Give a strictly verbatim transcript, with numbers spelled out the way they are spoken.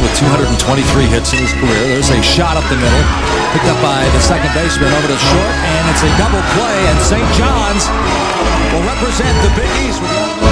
with two hundred twenty-three hits in his career. There's a shot up the middle, picked up by the second baseman over to short, and it's a double play, and Saint John's will represent the Big East with the